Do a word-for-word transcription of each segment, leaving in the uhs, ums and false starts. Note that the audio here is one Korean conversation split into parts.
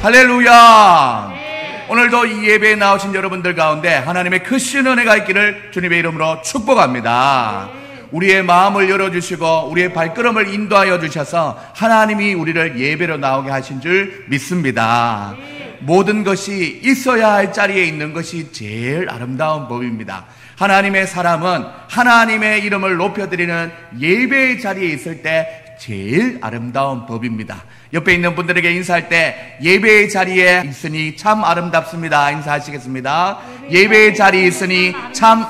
할렐루야. 네. 오늘도 이 예배에 나오신 여러분들 가운데 하나님의 크신 은혜가 있기를 주님의 이름으로 축복합니다. 네. 우리의 마음을 열어주시고 우리의 발걸음을 인도하여 주셔서 하나님이 우리를 예배로 나오게 하신 줄 믿습니다. 네. 모든 것이 있어야 할 자리에 있는 것이 제일 아름다운 법입니다. 하나님의 사람은 하나님의 이름을 높여드리는 예배의 자리에 있을 때 제일 아름다운 법입니다. 옆에 있는 분들에게 인사할 때 예배의 자리에 있으니 참 아름답습니다. 인사하시겠습니다. 예배의 자리에 있으니 참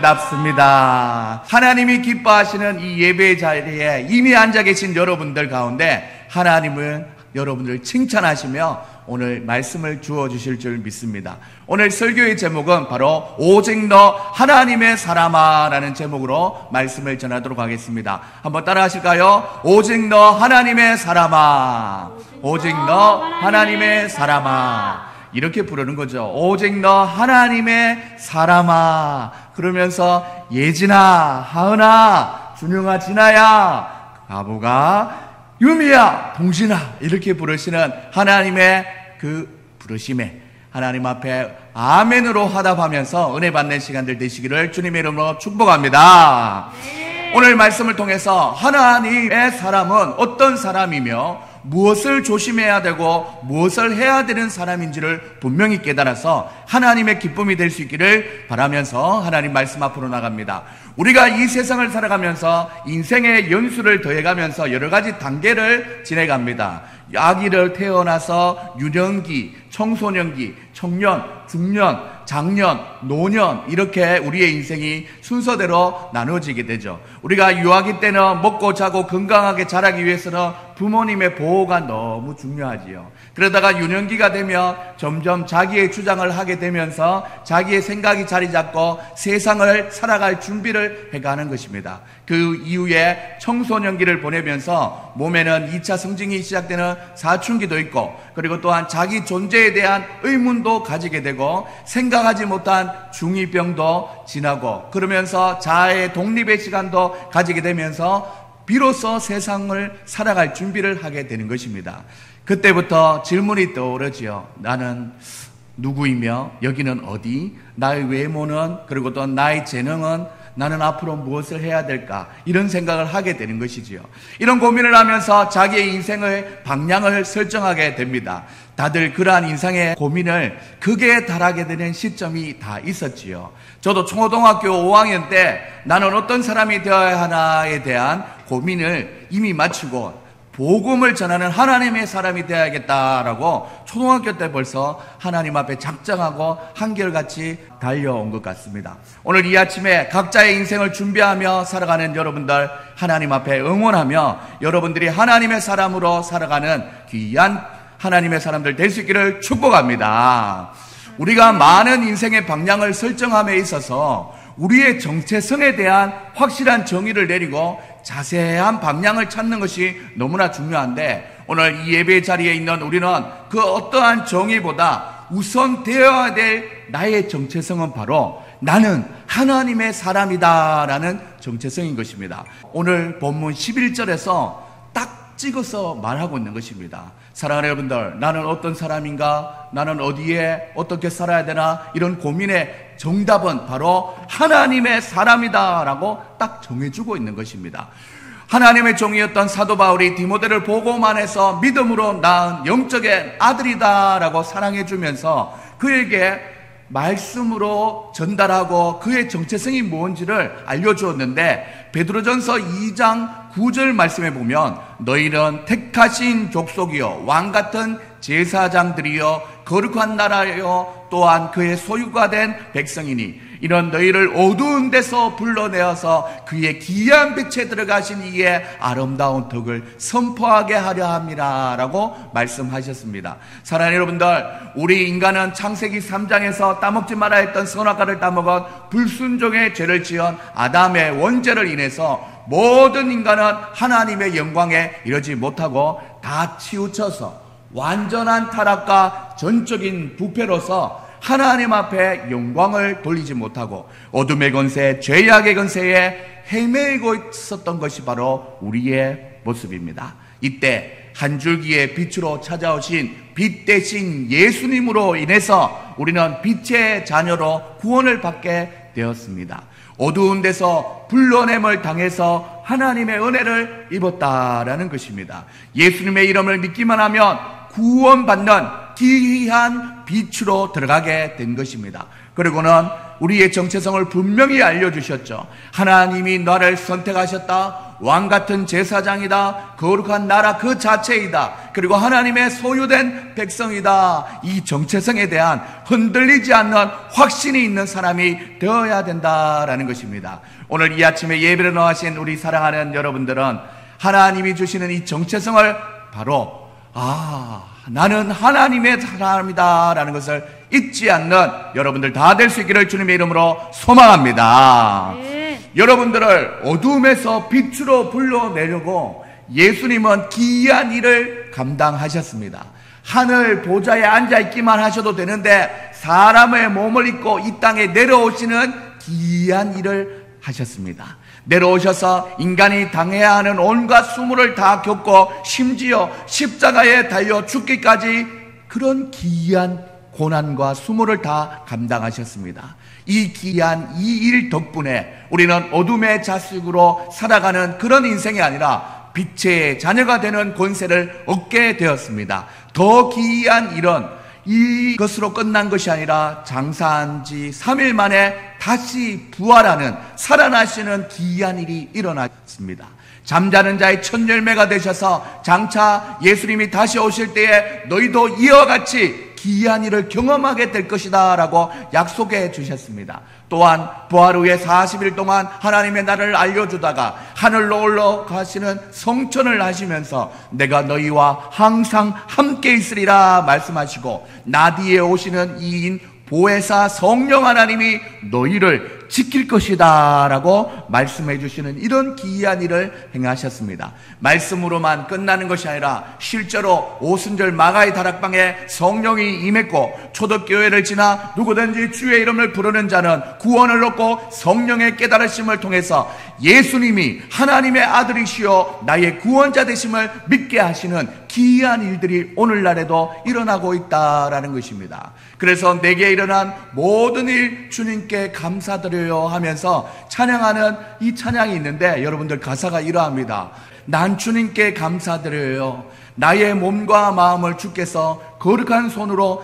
아름답습니다. 하나님이 기뻐하시는 이 예배의 자리에 이미 앉아 계신 여러분들 가운데 하나님은 여러분들을 칭찬하시며 오늘 말씀을 주어주실 줄 믿습니다. 오늘 설교의 제목은 바로 오직 너 하나님의 사람아 라는 제목으로 말씀을 전하도록 하겠습니다. 한번 따라 하실까요? 오직 너 하나님의 사람아, 오직 너 하나님의 사람아, 이렇게 부르는 거죠. 오직 너 하나님의 사람아. 그러면서 예진아, 하은아, 준영아, 진아야, 아부가, 유미야, 동진아, 이렇게 부르시는 하나님의 그 부르심에 하나님 앞에 아멘으로 화답하면서 은혜 받는 시간들 되시기를 주님의 이름으로 축복합니다. 네. 오늘 말씀을 통해서 하나님의 사람은 어떤 사람이며 무엇을 조심해야 되고 무엇을 해야 되는 사람인지를 분명히 깨달아서 하나님의 기쁨이 될 수 있기를 바라면서 하나님 말씀 앞으로 나갑니다. 우리가 이 세상을 살아가면서 인생의 연수를 더해가면서 여러 가지 단계를 지내갑니다. 아기를 태어나서 유년기, 청소년기, 청년, 중년, 장년, 노년, 이렇게 우리의 인생이 순서대로 나눠지게 되죠. 우리가 유아기 때는 먹고 자고 건강하게 자라기 위해서는 부모님의 보호가 너무 중요하지요. 그러다가 유년기가 되면 점점 자기의 주장을 하게 되면서 자기의 생각이 자리 잡고 세상을 살아갈 준비를 해가는 것입니다. 그 이후에 청소년기를 보내면서 몸에는 이 차 성징이 시작되는 사춘기도 있고, 그리고 또한 자기 존재에 대한 의문도 가지게 되고 생각하지 못한 중이병도 지나고, 그러면서 자아의 독립의 시간도 가지게 되면서 비로소 세상을 살아갈 준비를 하게 되는 것입니다. 그때부터 질문이 떠오르지요. 나는 누구이며 여기는 어디? 나의 외모는, 그리고 또 나의 재능은, 나는 앞으로 무엇을 해야 될까? 이런 생각을 하게 되는 것이지요. 이런 고민을 하면서 자기의 인생의 방향을 설정하게 됩니다. 다들 그러한 인생의 고민을 극에 달하게 되는 시점이 다 있었지요. 저도 초등학교 오 학년 때 나는 어떤 사람이 되어야 하나에 대한 고민을 이미 마치고 복음을 전하는 하나님의 사람이 되어야겠다라고 초등학교 때 벌써 하나님 앞에 작정하고 한결같이 달려온 것 같습니다. 오늘 이 아침에 각자의 인생을 준비하며 살아가는 여러분들 하나님 앞에 응원하며 여러분들이 하나님의 사람으로 살아가는 귀한 하나님의 사람들 될 수 있기를 축복합니다. 우리가 많은 인생의 방향을 설정함에 있어서 우리의 정체성에 대한 확실한 정의를 내리고 자세한 방향을 찾는 것이 너무나 중요한데, 오늘 이 예배 자리에 있는 우리는 그 어떠한 정의보다 우선 되어야 될 나의 정체성은 바로 나는 하나님의 사람이다라는 정체성인 것입니다. 오늘 본문 십일 절에서 딱 찍어서 말하고 있는 것입니다. 사랑하는 여러분들, 나는 어떤 사람인가? 나는 어디에 어떻게 살아야 되나? 이런 고민의 정답은 바로 하나님의 사람이다라고 딱 정해주고 있는 것입니다. 하나님의 종이었던 사도 바울이 디모데를 보고만 해서 믿음으로 낳은 영적인 아들이다라고 사랑해주면서 그에게 말씀으로 전달하고 그의 정체성이 뭔지를 알려주었는데, 베드로전서 이 장 구 절 말씀에 보면 너희는 택하신 족속이요 왕같은 제사장들이요 거룩한 나라요 또한 그의 소유가 된 백성이니 이런 너희를 어두운 데서 불러내어서 그의 기이한 빛에 들어가신 이의 아름다운 덕을 선포하게 하려 함이라 라고 말씀하셨습니다. 사랑하는 여러분들, 우리 인간은 창세기 삼 장에서 따먹지 말아야 했던 선악과를 따먹은 불순종의 죄를 지은 아담의 원죄를 인해서 모든 인간은 하나님의 영광에 이르지 못하고 다 치우쳐서 완전한 타락과 전적인 부패로서 하나님 앞에 영광을 돌리지 못하고 어둠의 권세, 죄악의 권세에 헤매고 있었던 것이 바로 우리의 모습입니다. 이때 한 줄기의 빛으로 찾아오신 빛 대신 예수님으로 인해서 우리는 빛의 자녀로 구원을 받게 되었습니다. 어두운 데서 불러냄을 당해서 하나님의 은혜를 입었다라는 것입니다. 예수님의 이름을 믿기만 하면 구원받는 기이한 빛으로 들어가게 된 것입니다. 그리고는 우리의 정체성을 분명히 알려주셨죠. 하나님이 나를 선택하셨다. 왕같은 제사장이다. 거룩한 나라 그 자체이다. 그리고 하나님의 소유된 백성이다. 이 정체성에 대한 흔들리지 않는 확신이 있는 사람이 되어야 된다라는 것입니다. 오늘 이 아침에 예배를 나와신 우리 사랑하는 여러분들은 하나님이 주시는 이 정체성을 바로 아 나는 하나님의 사람이다 라는 것을 잊지 않는 여러분들 다 될 수 있기를 주님의 이름으로 소망합니다. 네. 여러분들을 어둠에서 빛으로 불러내려고 예수님은 기이한 일을 감당하셨습니다. 하늘 보좌에 앉아있기만 하셔도 되는데 사람의 몸을 입고 이 땅에 내려오시는 기이한 일을 하셨습니다. 내려오셔서 인간이 당해야 하는 온갖 수모를 다 겪고 심지어 십자가에 달려 죽기까지 그런 기이한 고난과 수모를 다 감당하셨습니다. 이 기이한 이 일 덕분에 우리는 어둠의 자식으로 살아가는 그런 인생이 아니라 빛의 자녀가 되는 권세를 얻게 되었습니다. 더 기이한 일은 이것으로 끝난 것이 아니라 장사한 지 삼 일 만에 다시 부활하는 살아나시는 기이한 일이 일어났습니다. 잠자는 자의 첫 열매가 되셔서 장차 예수님이 다시 오실 때에 너희도 이와 같이 기이한 일을 경험하게 될 것이다 라고 약속해 주셨습니다. 또한 부활 후에 사십 일 동안 하나님의 나라를 알려주다가 하늘로 올라가시는 성천을 하시면서 내가 너희와 항상 함께 있으리라 말씀하시고 나뒤에 오시는 이인 보혜사 성령 하나님이 너희를 지킬 것이다 라고 말씀해 주시는 이런 기이한 일을 행하셨습니다. 말씀으로만 끝나는 것이 아니라 실제로 오순절 마가의 다락방에 성령이 임했고 초대교회를 지나 누구든지 주의 이름을 부르는 자는 구원을 얻고 성령의 깨달으심을 통해서 예수님이 하나님의 아들이시여 나의 구원자 되심을 믿게 하시는 기이한 일들이 오늘날에도 일어나고 있다라는 것입니다. 그래서 내게 일어난 모든 일 주님께 감사드려요 하면서 찬양하는 이 찬양이 있는데 여러분들 가사가 이러합니다. 난 주님께 감사드려요. 나의 몸과 마음을 주께서 거룩한 손으로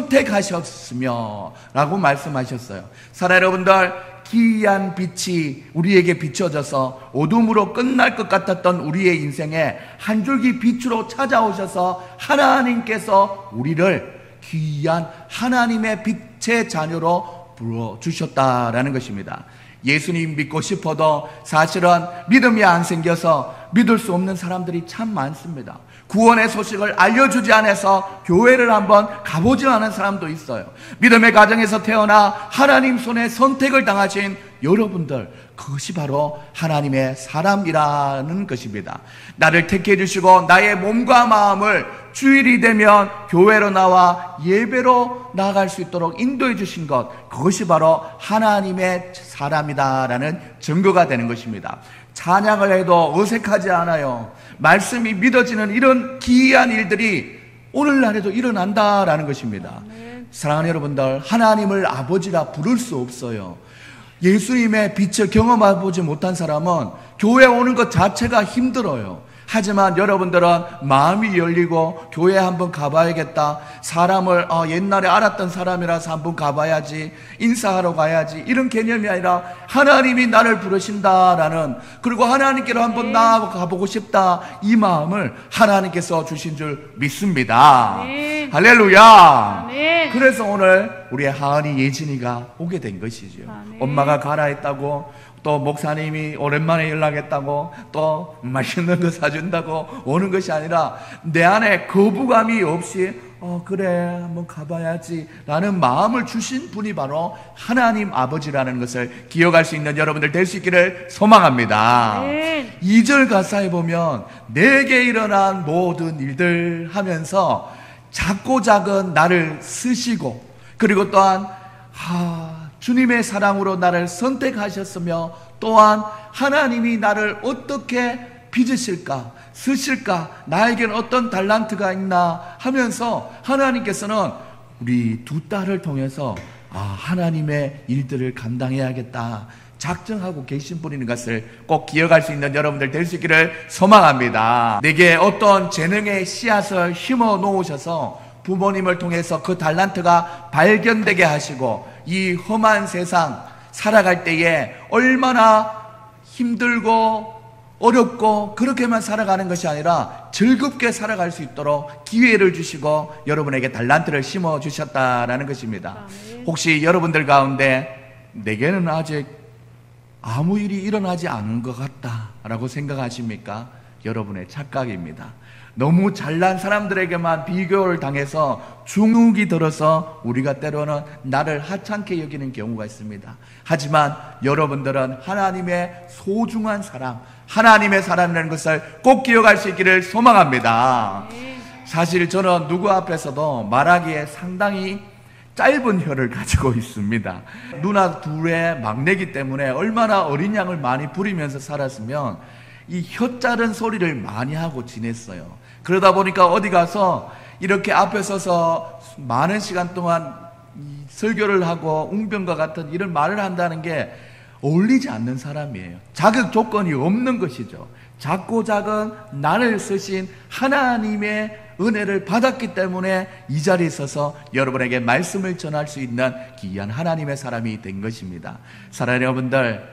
선택하셨으며 라고 말씀하셨어요. 사랑 여러분들, 기이한 빛이 우리에게 비춰져서 어둠으로 끝날 것 같았던 우리의 인생에 한 줄기 빛으로 찾아오셔서 하나님께서 우리를 귀한 하나님의 빛의 자녀로 불러주셨다라는 것입니다. 예수님 믿고 싶어도 사실은 믿음이 안 생겨서 믿을 수 없는 사람들이 참 많습니다. 구원의 소식을 알려주지 않아서 교회를 한번 가보지 않은 사람도 있어요. 믿음의 가정에서 태어나 하나님 손에 선택을 당하신 여러분들, 그것이 바로 하나님의 사람이라는 것입니다. 나를 택해 주시고 나의 몸과 마음을 주일이 되면 교회로 나와 예배로 나아갈 수 있도록 인도해 주신 것, 그것이 바로 하나님의 사람이다라는 증거가 되는 것입니다. 찬양을 해도 어색하지 않아요. 말씀이 믿어지는 이런 기이한 일들이 오늘날에도 일어난다라는 것입니다. 사랑하는 여러분들, 하나님을 아버지라 부를 수 없어요. 예수님의 빛을 경험해보지 못한 사람은 교회 오는 것 자체가 힘들어요. 하지만 여러분들은 마음이 열리고 교회 한번 가봐야겠다, 사람을 아, 옛날에 알았던 사람이라서 한번 가봐야지, 인사하러 가야지, 이런 개념이 아니라 하나님이 나를 부르신다라는, 그리고 하나님께로 한번 나아가보고 싶다, 이 마음을 하나님께서 주신 줄 믿습니다. 아멘. 할렐루야. 아멘. 그래서 오늘 우리의 하은이 예진이가 오게 된 것이죠. 아멘. 엄마가 가라 했다고, 또 목사님이 오랜만에 연락했다고, 또 맛있는 거 사준다고 오는 것이 아니라 내 안에 거부감이 없이 어 그래 한번 가봐야지 라는 마음을 주신 분이 바로 하나님 아버지라는 것을 기억할 수 있는 여러분들 될 수 있기를 소망합니다. 네. 이 절 가사에 보면 내게 일어난 모든 일들 하면서 작고 작은 나를 쓰시고, 그리고 또한 하 주님의 사랑으로 나를 선택하셨으며, 또한 하나님이 나를 어떻게 빚으실까? 쓰실까? 나에게는 어떤 달란트가 있나? 하면서 하나님께서는 우리 두 딸을 통해서 아, 하나님의 일들을 감당해야겠다 작정하고 계신 분인 것을 꼭 기억할 수 있는 여러분들 될 수 있기를 소망합니다. 내게 어떤 재능의 씨앗을 심어 놓으셔서 부모님을 통해서 그 달란트가 발견되게 하시고 이 험한 세상 살아갈 때에 얼마나 힘들고 어렵고 그렇게만 살아가는 것이 아니라 즐겁게 살아갈 수 있도록 기회를 주시고 여러분에게 달란트를 심어 주셨다라는 것입니다. 혹시 여러분들 가운데 내게는 아직 아무 일이 일어나지 않은 것 같다라고 생각하십니까? 여러분의 착각입니다. 너무 잘난 사람들에게만 비교를 당해서 중욱이 들어서 우리가 때로는 나를 하찮게 여기는 경우가 있습니다. 하지만 여러분들은 하나님의 소중한 사람, 하나님의 사람이라는 것을 꼭 기억할 수 있기를 소망합니다. 사실 저는 누구 앞에서도 말하기에 상당히 짧은 혀를 가지고 있습니다. 누나 둘의 막내기 때문에 얼마나 어린 양을 많이 부리면서 살았으면 이 혀 자른 소리를 많이 하고 지냈어요. 그러다 보니까 어디 가서 이렇게 앞에 서서 많은 시간 동안 설교를 하고 웅변과 같은 이런 말을 한다는 게 어울리지 않는 사람이에요. 자격 조건이 없는 것이죠. 작고 작은 나를 쓰신 하나님의 은혜를 받았기 때문에 이 자리에 서서 여러분에게 말씀을 전할 수 있는 귀한 하나님의 사람이 된 것입니다. 사랑하는 여러분들,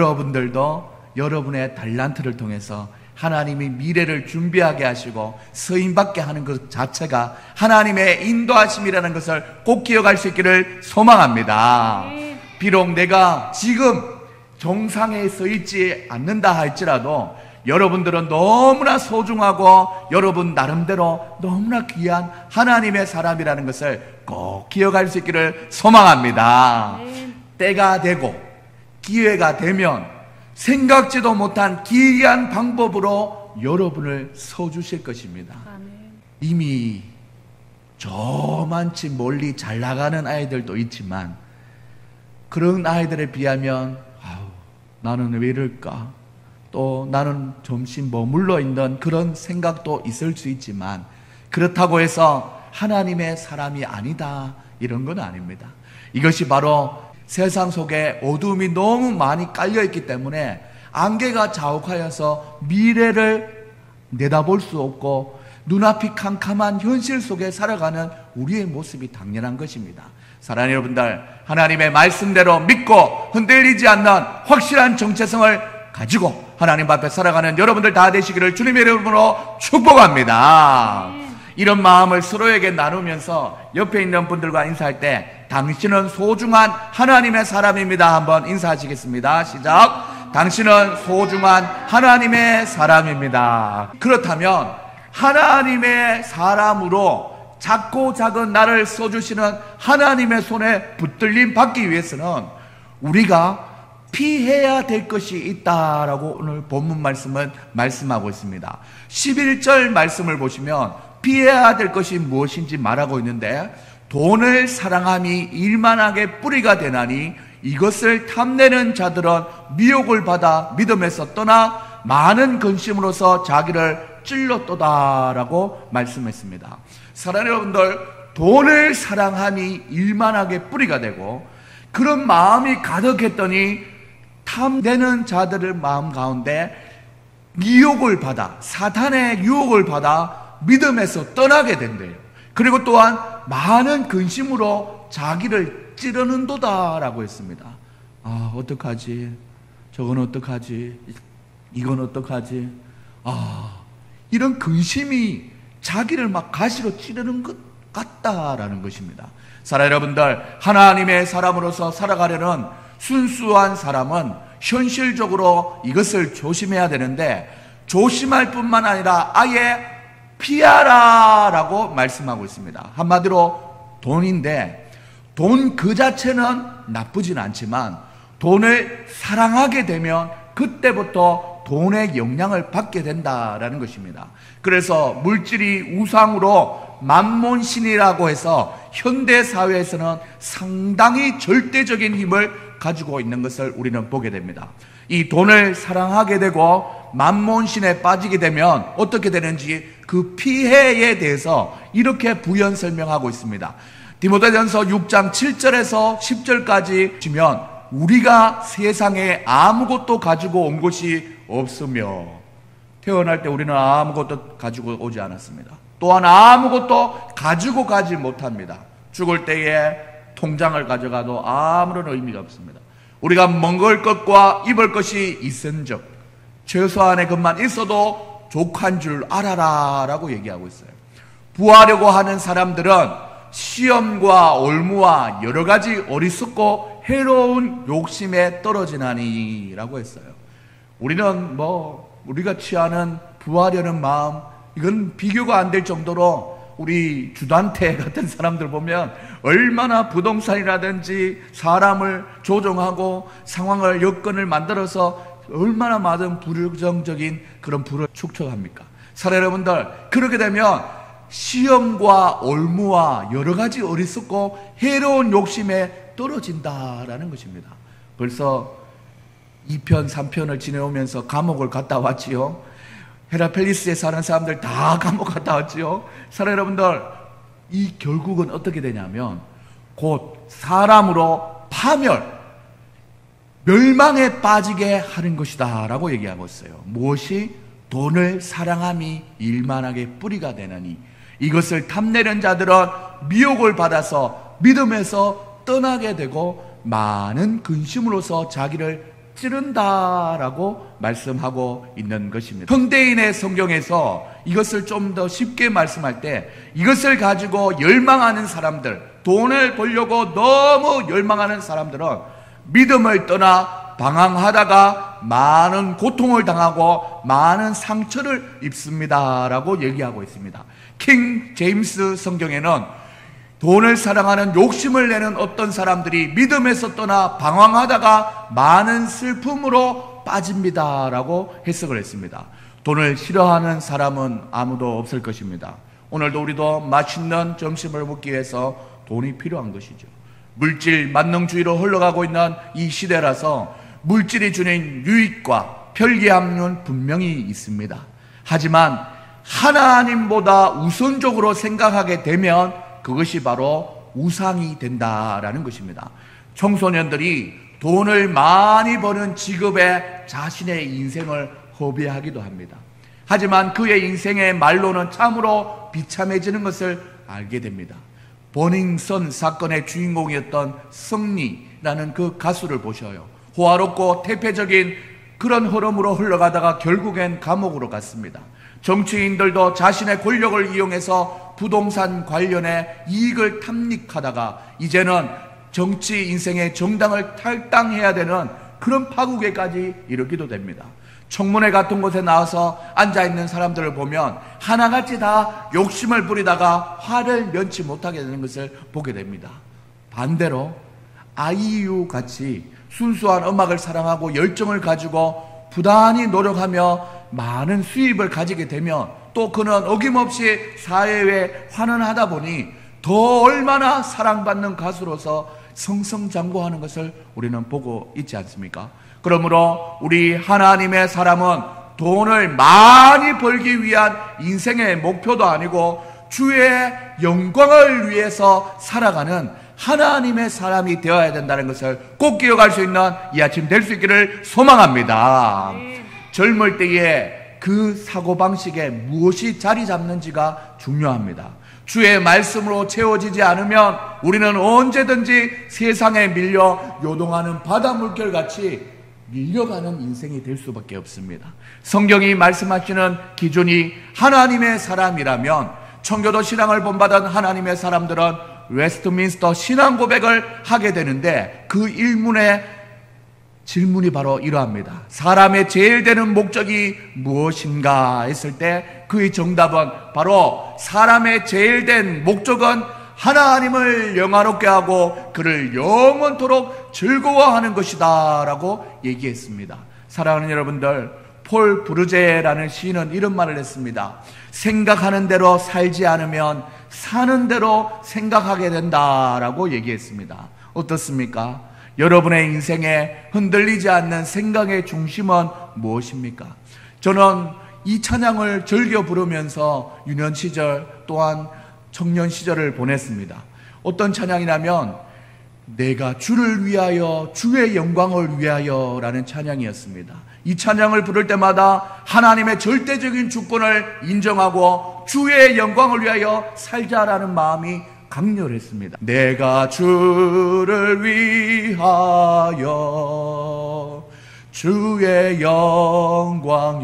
여러분들도 여러분의 달란트를 통해서 하나님이 미래를 준비하게 하시고 서임받게 하는 것 자체가 하나님의 인도하심이라는 것을 꼭 기억할 수 있기를 소망합니다. 비록 내가 지금 정상에 서 있지 않는다 할지라도 여러분들은 너무나 소중하고 여러분 나름대로 너무나 귀한 하나님의 사람이라는 것을 꼭 기억할 수 있기를 소망합니다. 때가 되고 기회가 되면 생각지도 못한 기이한 방법으로 여러분을 서주실 것입니다. 이미 저만치 멀리 잘 나가는 아이들도 있지만 그런 아이들에 비하면 아우, 나는 왜 이럴까? 또 나는 잠시 머물러 있는 그런 생각도 있을 수 있지만 그렇다고 해서 하나님의 사람이 아니다 이런 건 아닙니다. 이것이 바로 세상 속에 어둠이 너무 많이 깔려있기 때문에 안개가 자욱하여서 미래를 내다볼 수 없고 눈앞이 캄캄한 현실 속에 살아가는 우리의 모습이 당연한 것입니다. 사랑하는 여러분들, 하나님의 말씀대로 믿고 흔들리지 않는 확실한 정체성을 가지고 하나님 앞에 살아가는 여러분들 다 되시기를 주님의 이름으로 축복합니다. 이런 마음을 서로에게 나누면서 옆에 있는 분들과 인사할 때 당신은 소중한 하나님의 사람입니다. 한번 인사하시겠습니다. 시작. 당신은 소중한 하나님의 사람입니다. 그렇다면 하나님의 사람으로 작고 작은 나를 써주시는 하나님의 손에 붙들림 받기 위해서는 우리가 피해야 될 것이 있다라고 오늘 본문 말씀은 말씀하고 있습니다. 십일 절 말씀을 보시면 피해야 될 것이 무엇인지 말하고 있는데 돈을 사랑함이 일만하게 뿌리가 되나니 이것을 탐내는 자들은 미혹을 받아 믿음에서 떠나 많은 근심으로서 자기를 찔렀도다라고 말씀했습니다. 사랑하는 여러분들, 돈을 사랑함이 일만하게 뿌리가 되고 그런 마음이 가득했더니 탐내는 자들의 마음 가운데 미혹을 받아 사탄의 유혹을 받아 믿음에서 떠나게 된대요. 그리고 또한 많은 근심으로 자기를 찌르는도다라고 했습니다. 아, 어떡하지? 저건 어떡하지? 이건 어떡하지? 아, 이런 근심이 자기를 막 가시로 찌르는 것 같다라는 것입니다. 사랑하는 여러분들, 하나님의 사람으로서 살아가려는 순수한 사람은 현실적으로 이것을 조심해야 되는데 조심할 뿐만 아니라 아예 피하라라고 말씀하고 있습니다. 한마디로 돈인데 돈 그 자체는 나쁘진 않지만 돈을 사랑하게 되면 그때부터 돈의 영향을 받게 된다라는 것입니다. 그래서 물질이 우상으로 만몬신이라고 해서 현대사회에서는 상당히 절대적인 힘을 가지고 있는 것을 우리는 보게 됩니다. 이 돈을 사랑하게 되고 만몬신에 빠지게 되면 어떻게 되는지 그 피해에 대해서 이렇게 부연 설명하고 있습니다. 디모데전서 육 장 칠 절에서 십 절까지 보시면 우리가 세상에 아무것도 가지고 온 것이 없으며, 태어날 때 우리는 아무것도 가지고 오지 않았습니다. 또한 아무것도 가지고 가지 못합니다. 죽을 때에 통장을 가져가도 아무런 의미가 없습니다. 우리가 먹을 것과 입을 것이 있은즉 최소한의 것만 있어도 족한 줄 알아라 라고 얘기하고 있어요. 부하려고 하는 사람들은 시험과 올무와 여러 가지 어리석고 해로운 욕심에 떨어지나니 라고 했어요. 우리는 뭐 우리가 취하는 부하려는 마음, 이건 비교가 안 될 정도로 우리 주단태 같은 사람들 보면 얼마나 부동산이라든지 사람을 조종하고 상황을 여건을 만들어서 얼마나 많은 부정적인 그런 부를 축적합니까? 사랑 여러분들, 그렇게 되면 시험과 올무와 여러 가지 어리석고 해로운 욕심에 떨어진다라는 것입니다. 벌써 이 편, 삼 편을 지내오면서 감옥을 갔다 왔지요. 헤라펠리스에 사는 사람들 다 감옥 갔다 왔지요. 사랑 여러분들, 이 결국은 어떻게 되냐면 곧 사람으로 파멸, 멸망에 빠지게 하는 것이다 라고 얘기하고 있어요. 무엇이? 돈을 사랑함이 일만하게 뿌리가 되느니 이것을 탐내는 자들은 미혹을 받아서 믿음에서 떠나게 되고 많은 근심으로서 자기를 찌른다라고 말씀하고 있는 것입니다. 현대인의 성경에서 이것을 좀 더 쉽게 말씀할 때 이것을 가지고 열망하는 사람들, 돈을 벌려고 너무 열망하는 사람들은 믿음을 떠나 방황하다가 많은 고통을 당하고 많은 상처를 입습니다라고 얘기하고 있습니다. 킹 제임스 성경에는 돈을 사랑하는 욕심을 내는 어떤 사람들이 믿음에서 떠나 방황하다가 많은 슬픔으로 빠집니다라고 해석을 했습니다. 돈을 싫어하는 사람은 아무도 없을 것입니다. 오늘도 우리도 맛있는 점심을 먹기 위해서 돈이 필요한 것이죠. 물질 만능주의로 흘러가고 있는 이 시대라서 물질이 주는 유익과 편리함은 분명히 있습니다. 하지만 하나님보다 우선적으로 생각하게 되면 그것이 바로 우상이 된다라는 것입니다. 청소년들이 돈을 많이 버는 직업에 자신의 인생을 허비하기도 합니다. 하지만 그의 인생의 말로는 참으로 비참해지는 것을 알게 됩니다. 버닝썬 사건의 주인공이었던 성리라는 그 가수를 보셔요. 호화롭고 태폐적인 그런 흐름으로 흘러가다가 결국엔 감옥으로 갔습니다. 정치인들도 자신의 권력을 이용해서 부동산 관련해 이익을 탐닉하다가 이제는 정치 인생의 정당을 탈당해야 되는 그런 파국에까지 이르기도 됩니다. 청문회 같은 곳에 나와서 앉아있는 사람들을 보면 하나같이 다 욕심을 부리다가 화를 면치 못하게 되는 것을 보게 됩니다. 반대로 아이유 같이 순수한 음악을 사랑하고 열정을 가지고 부단히 노력하며 많은 수입을 가지게 되면 또 그는 어김없이 사회에 환원하다 보니 더 얼마나 사랑받는 가수로서 성성장구하는 것을 우리는 보고 있지 않습니까? 그러므로 우리 하나님의 사람은 돈을 많이 벌기 위한 인생의 목표도 아니고 주의 영광을 위해서 살아가는 하나님의 사람이 되어야 된다는 것을 꼭 기억할 수 있는 이 아침 될 수 있기를 소망합니다. 젊을 때에 그 사고방식에 무엇이 자리 잡는지가 중요합니다. 주의 말씀으로 채워지지 않으면 우리는 언제든지 세상에 밀려 요동하는 바다 물결같이 밀려가는 인생이 될 수밖에 없습니다. 성경이 말씀하시는 기준이 하나님의 사람이라면 청교도 신앙을 본받은 하나님의 사람들은 웨스트민스터 신앙 고백을 하게 되는데 그 일문의 질문이 바로 이러합니다. 사람의 제일 되는 목적이 무엇인가 했을 때 그의 정답은 바로 사람의 제일 된 목적은 하나님을 영화롭게 하고 그를 영원토록 즐거워하는 것이다 라고 얘기했습니다. 사랑하는 여러분들, 폴 브루제라는 시인은 이런 말을 했습니다. 생각하는 대로 살지 않으면 사는 대로 생각하게 된다라고 얘기했습니다. 어떻습니까? 여러분의 인생에 흔들리지 않는 생각의 중심은 무엇입니까? 저는 이 찬양을 즐겨 부르면서 유년 시절 또한 청년 시절을 보냈습니다. 어떤 찬양이냐면 내가 주를 위하여 주의 영광을 위하여 라는 찬양이었습니다. 이 찬양을 부를 때마다 하나님의 절대적인 주권을 인정하고 주의 영광을 위하여 살자라는 마음이 강렬했습니다. 내가 주를 위하여 주의 영광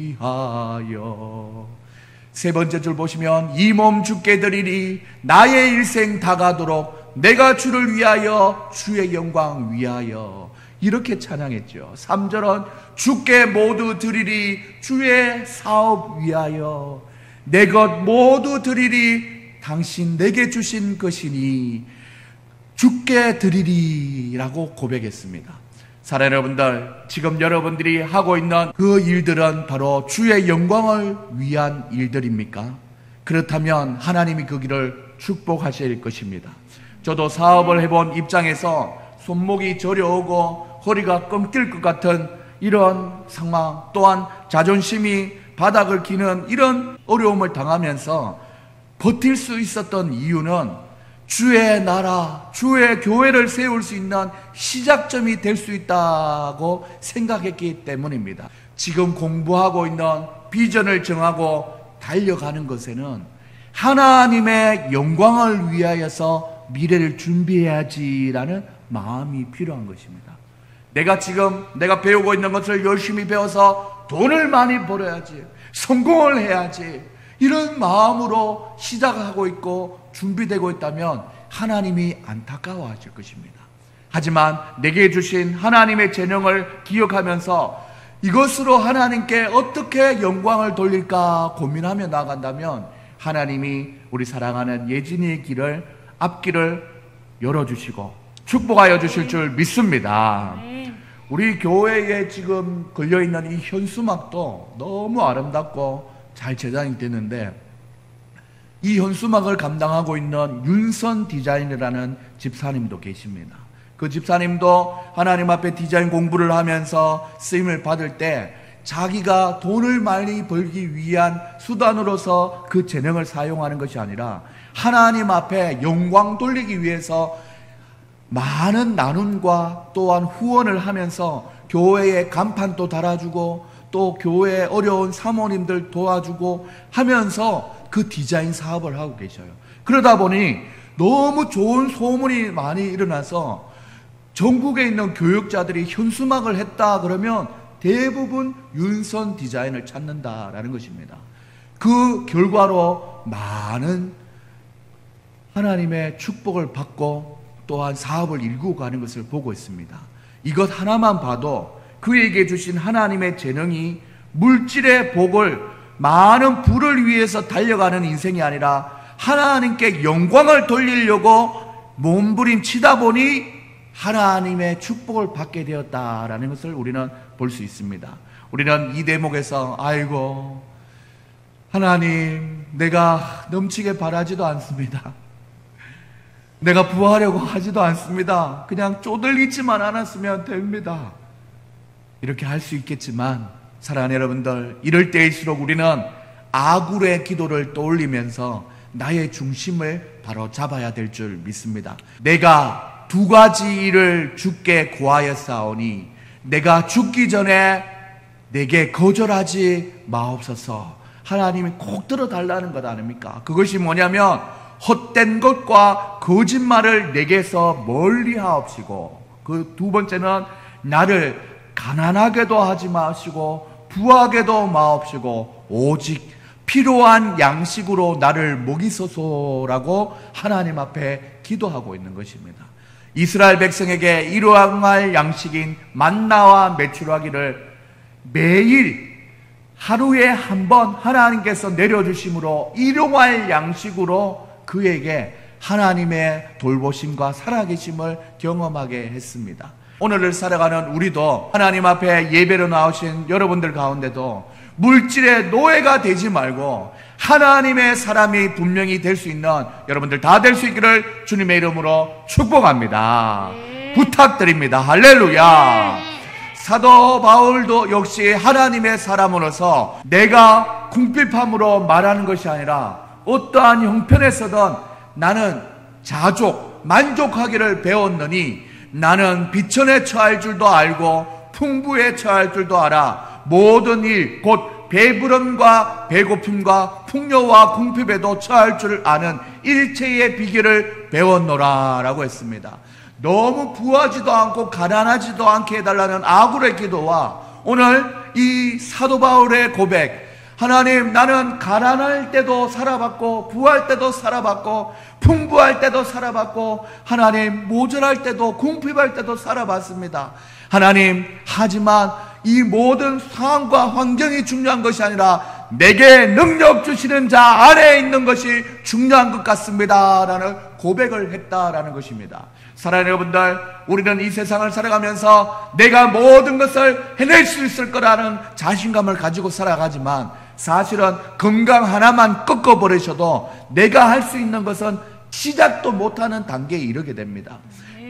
위하여. 세 번째 줄 보시면 이 몸 주께 드리리 나의 일생 다가도록 내가 주를 위하여 주의 영광 위하여. 이렇게 찬양했죠. 삼 절은 주께 모두 드리리 주의 사업 위하여 내 것 모두 드리리 당신 내게 주신 것이니 주께 드리리라고 고백했습니다. 사랑하는 여러분들, 지금 여러분들이 하고 있는 그 일들은 바로 주의 영광을 위한 일들입니까? 그렇다면 하나님이 그 길을 축복하실 것입니다. 저도 사업을 해본 입장에서 손목이 저려오고 허리가 끊길 것 같은 이런 상황, 또한 자존심이 바닥을 기는 이런 어려움을 당하면서 버틸 수 있었던 이유는 주의 나라, 주의 교회를 세울 수 있는 시작점이 될 수 있다고 생각했기 때문입니다. 지금 공부하고 있는 비전을 정하고 달려가는 것에는 하나님의 영광을 위하여서 미래를 준비해야지라는 마음이 필요한 것입니다. 내가 지금 내가 배우고 있는 것을 열심히 배워서 돈을 많이 벌어야지, 성공을 해야지, 이런 마음으로 시작하고 있고 준비되고 있다면 하나님이 안타까워하실 것입니다. 하지만 내게 주신 하나님의 재능을 기억하면서 이것으로 하나님께 어떻게 영광을 돌릴까 고민하며 나간다면 하나님이 우리 사랑하는 예진이의 길을, 앞길을 열어주시고 축복하여 주실 줄 믿습니다. 우리 교회에 지금 걸려있는 이 현수막도 너무 아름답고 잘 제작이 되는데, 이 현수막을 감당하고 있는 윤선 디자인이라는 집사님도 계십니다. 그 집사님도 하나님 앞에 디자인 공부를 하면서 쓰임을 받을 때 자기가 돈을 많이 벌기 위한 수단으로서 그 재능을 사용하는 것이 아니라 하나님 앞에 영광 돌리기 위해서 많은 나눔과 또한 후원을 하면서 교회에 간판도 달아주고 또 교회에 어려운 사모님들 도와주고 하면서 그 디자인 사업을 하고 계셔요. 그러다 보니 너무 좋은 소문이 많이 일어나서 전국에 있는 교육자들이 현수막을 했다 그러면 대부분 윤선 디자인을 찾는다라는 것입니다. 그 결과로 많은 하나님의 축복을 받고 또한 사업을 일구고 가는 것을 보고 있습니다. 이것 하나만 봐도 그에게 주신 하나님의 재능이 물질의 복을, 많은 부를 위해서 달려가는 인생이 아니라 하나님께 영광을 돌리려고 몸부림치다 보니 하나님의 축복을 받게 되었다라는 것을 우리는 볼 수 있습니다. 우리는 이 대목에서 아이고 하나님, 내가 넘치게 바라지도 않습니다. 내가 부하려고 하지도 않습니다. 그냥 쪼들리지만 않았으면 됩니다. 이렇게 할 수 있겠지만 사랑하는 여러분들, 이럴 때일수록 우리는 아굴의 기도를 떠올리면서 나의 중심을 바로 잡아야 될 줄 믿습니다. 내가 두 가지 일을 주께 구하였사오니 내가 죽기 전에 내게 거절하지 마옵소서. 하나님이 꼭 들어달라는 것 아닙니까? 그것이 뭐냐면 헛된 것과 거짓말을 내게서 멀리 하옵시고, 그 두 번째는 나를 가난하게도 하지 마시고 부하게도 마옵시고 오직 필요한 양식으로 나를 먹이소서라고 하나님 앞에 기도하고 있는 것입니다. 이스라엘 백성에게 일용할 양식인 만나와 메추라기를 매일 하루에 한 번 하나님께서 내려주심으로 일용할 양식으로 그에게 하나님의 돌보심과 살아계심을 경험하게 했습니다. 오늘을 살아가는 우리도 하나님 앞에 예배로 나오신 여러분들 가운데도 물질의 노예가 되지 말고 하나님의 사람이 분명히 될 수 있는 여러분들 다 될 수 있기를 주님의 이름으로 축복합니다. 네. 부탁드립니다. 할렐루야. 네. 사도 바울도 역시 하나님의 사람으로서 내가 궁핍함으로 말하는 것이 아니라 어떠한 형편에서든 나는 자족, 만족하기를 배웠느니 나는 비천에 처할 줄도 알고 풍부에 처할 줄도 알아. 모든 일, 곧 배부름과 배고픔과 풍요와 궁핍에도 처할 줄 아는 일체의 비결을 배웠노라 라고 했습니다. 너무 부하지도 않고 가난하지도 않게 해달라는 아굴의 기도와 오늘 이 사도 바울의 고백, 하나님, 나는 가난할 때도 살아봤고 부할 때도 살아봤고 풍부할 때도 살아봤고 하나님, 모자랄 때도 궁핍할 때도 살아봤습니다. 하나님, 하지만 이 모든 상황과 환경이 중요한 것이 아니라 내게 능력 주시는 자 안에 있는 것이 중요한 것 같습니다 라는 고백을 했다라는 것입니다. 사랑하는 여러분들, 우리는 이 세상을 살아가면서 내가 모든 것을 해낼 수 있을 거라는 자신감을 가지고 살아가지만 사실은 건강 하나만 꺾어버리셔도 내가 할 수 있는 것은 시작도 못하는 단계에 이르게 됩니다.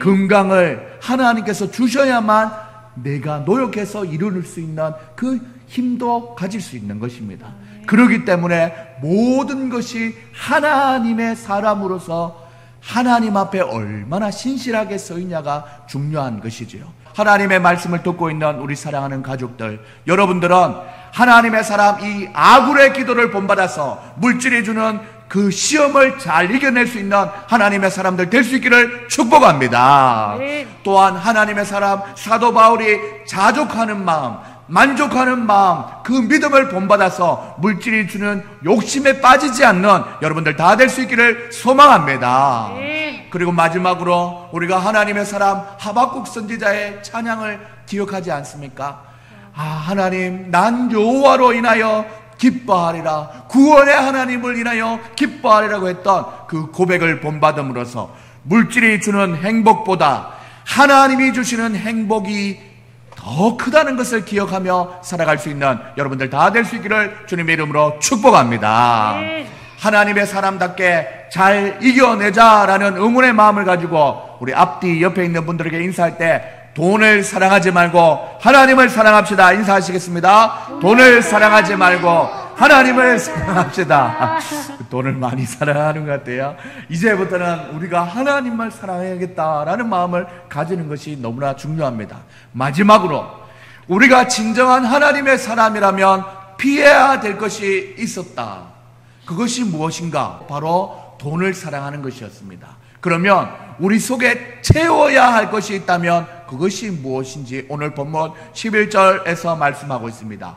건강을 하나님께서 주셔야만 내가 노력해서 이룰 수 있는 그 힘도 가질 수 있는 것입니다. 그렇기 때문에 모든 것이 하나님의 사람으로서 하나님 앞에 얼마나 신실하게 서 있냐가 중요한 것이지요. 하나님의 말씀을 듣고 있는 우리 사랑하는 가족들, 여러분들은 하나님의 사람 이 아굴의 기도를 본받아서 물질이 주는 그 시험을 잘 이겨낼 수 있는 하나님의 사람들 될 수 있기를 축복합니다. 네. 또한 하나님의 사람 사도 바울이 자족하는 마음, 만족하는 마음, 그 믿음을 본받아서 물질이 주는 욕심에 빠지지 않는 여러분들 다 될 수 있기를 소망합니다. 네. 그리고 마지막으로 우리가 하나님의 사람 하박국 선지자의 찬양을 기억하지 않습니까? 아, 하나님, 난 여호와로 인하여 기뻐하리라, 구원의 하나님을 인하여 기뻐하리라고 했던 그 고백을 본받음으로써 물질이 주는 행복보다 하나님이 주시는 행복이 더 크다는 것을 기억하며 살아갈 수 있는 여러분들 다 될 수 있기를 주님의 이름으로 축복합니다. 네. 하나님의 사람답게 잘 이겨내자라는 응원의 마음을 가지고 우리 앞뒤 옆에 있는 분들에게 인사할 때 돈을 사랑하지 말고 하나님을 사랑합시다. 인사하시겠습니다. 돈을 사랑하지 말고 하나님을 사랑합시다. 돈을 많이 사랑하는 것 같아요. 이제부터는 우리가 하나님을 사랑해야겠다라는 마음을 가지는 것이 너무나 중요합니다. 마지막으로 우리가 진정한 하나님의 사람이라면 피해야 될 것이 있었다. 그것이 무엇인가? 바로 돈을 사랑하는 것이었습니다. 그러면 우리 속에 채워야 할 것이 있다면 그것이 무엇인지 오늘 본문 십일 절에서 말씀하고 있습니다.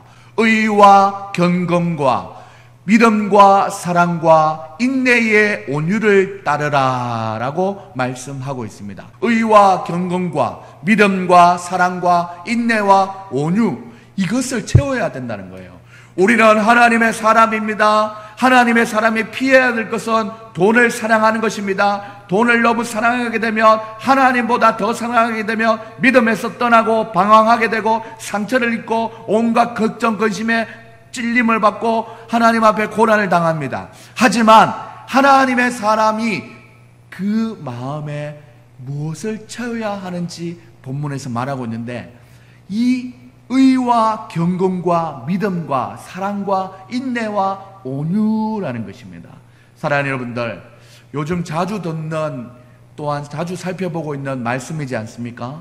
의와 경건과 믿음과 사랑과 인내의 온유를 따르라 라고 말씀하고 있습니다. 의와 경건과 믿음과 사랑과 인내와 온유, 이것을 채워야 된다는 거예요. 우리는 하나님의 사람입니다. 하나님의 사람이 피해야 될 것은 돈을 사랑하는 것입니다. 돈을 너무 사랑하게 되면 하나님보다 더 사랑하게 되면 믿음에서 떠나고 방황하게 되고 상처를 입고 온갖 걱정 근심에 찔림을 받고 하나님 앞에 고난을 당합니다. 하지만 하나님의 사람이 그 마음에 무엇을 채워야 하는지 본문에서 말하고 있는데, 이 의와 경건과 믿음과 사랑과 인내와 온유라는 것입니다. 사랑하는 여러분들, 요즘 자주 듣는, 또한 자주 살펴보고 있는 말씀이지 않습니까?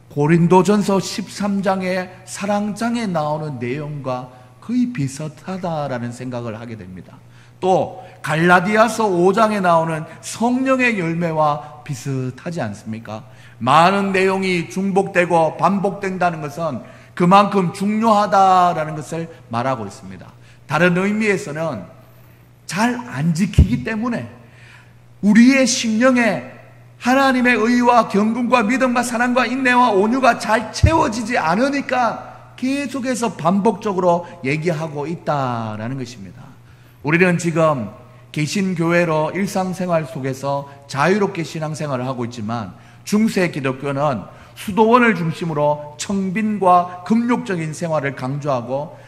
고린도전서 십삼 장의 사랑장에 나오는 내용과 거의 비슷하다라는 생각을 하게 됩니다. 또 갈라디아서 오 장에 나오는 성령의 열매와 비슷하지 않습니까? 많은 내용이 중복되고 반복된다는 것은 그만큼 중요하다라는 것을 말하고 있습니다. 다른 의미에서는 잘 안 지키기 때문에 우리의 심령에 하나님의 의와 경건과 믿음과 사랑과 인내와 온유가 잘 채워지지 않으니까 계속해서 반복적으로 얘기하고 있다라는 것입니다. 우리는 지금 개신교회로 일상생활 속에서 자유롭게 신앙생활을 하고 있지만 중세 기독교는 수도원을 중심으로 청빈과 금욕적인 생활을 강조하고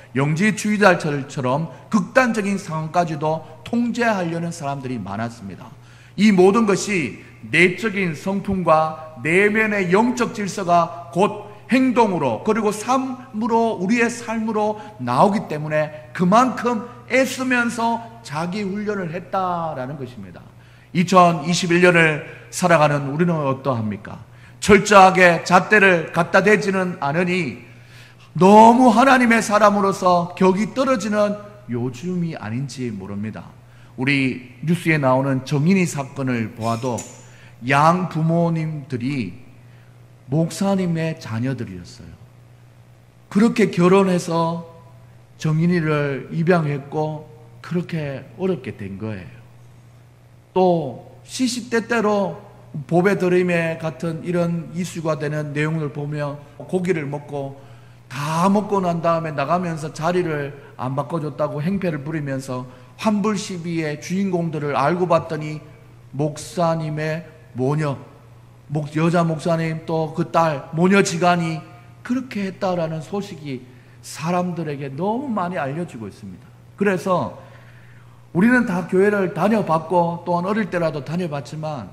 영지주의자들처럼 극단적인 상황까지도 통제하려는 사람들이 많았습니다. 이 모든 것이 내적인 성품과 내면의 영적 질서가 곧 행동으로 그리고 삶으로 우리의 삶으로 나오기 때문에 그만큼 애쓰면서 자기 훈련을 했다라는 것입니다. 이천이십일 년을 살아가는 우리는 어떠합니까? 철저하게 잣대를 갖다 대지는 않으니 너무 하나님의 사람으로서 격이 떨어지는 요즘이 아닌지 모릅니다. 우리 뉴스에 나오는 정인이 사건을 보아도 양 부모님들이 목사님의 자녀들이었어요. 그렇게 결혼해서 정인이를 입양했고 그렇게 어렵게 된 거예요. 또 시시때때로 보배 들이매 같은 이런 이슈가 되는 내용을 보며 고기를 먹고 다 먹고 난 다음에 나가면서 자리를 안 바꿔줬다고 행패를 부리면서 환불 시비의 주인공들을 알고 봤더니 목사님의 모녀, 여자 목사님 또 그 딸 모녀지간이 그렇게 했다라는 소식이 사람들에게 너무 많이 알려지고 있습니다. 그래서 우리는 다 교회를 다녀봤고 또한 어릴 때라도 다녀봤지만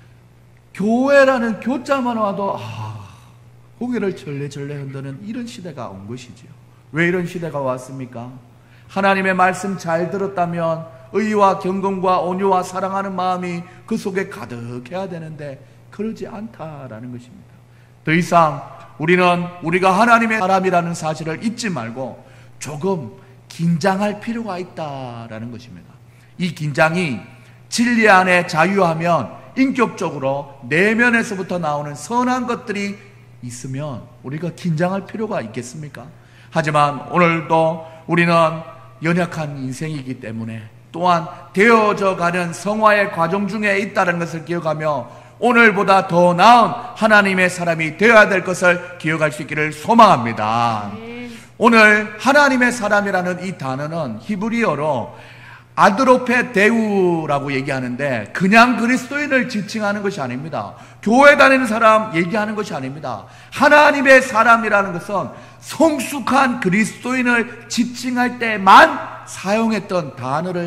교회라는 교자만 와도 아, 고개를 절레절레 흔드는 이런 시대가 온 것이지요. 왜 이런 시대가 왔습니까? 하나님의 말씀 잘 들었다면 의와 경건과 온유와 사랑하는 마음이 그 속에 가득해야 되는데 그러지 않다라는 것입니다. 더 이상 우리는 우리가 하나님의 사람이라는 사실을 잊지 말고 조금 긴장할 필요가 있다라는 것입니다. 이 긴장이 진리 안에 자유하면 인격적으로 내면에서부터 나오는 선한 것들이 있으면 우리가 긴장할 필요가 있겠습니까? 하지만 오늘도 우리는 연약한 인생이기 때문에 또한 되어져 가는 성화의 과정 중에 있다는 것을 기억하며 오늘보다 더 나은 하나님의 사람이 되어야 될 것을 기억할 수 있기를 소망합니다. 오늘 하나님의 사람이라는 이 단어는 히브리어로 아드로페 데우라고 얘기하는데 그냥 그리스도인을 지칭하는 것이 아닙니다. 교회 다니는 사람 얘기하는 것이 아닙니다. 하나님의 사람이라는 것은 성숙한 그리스도인을 지칭할 때만 사용했던 단어를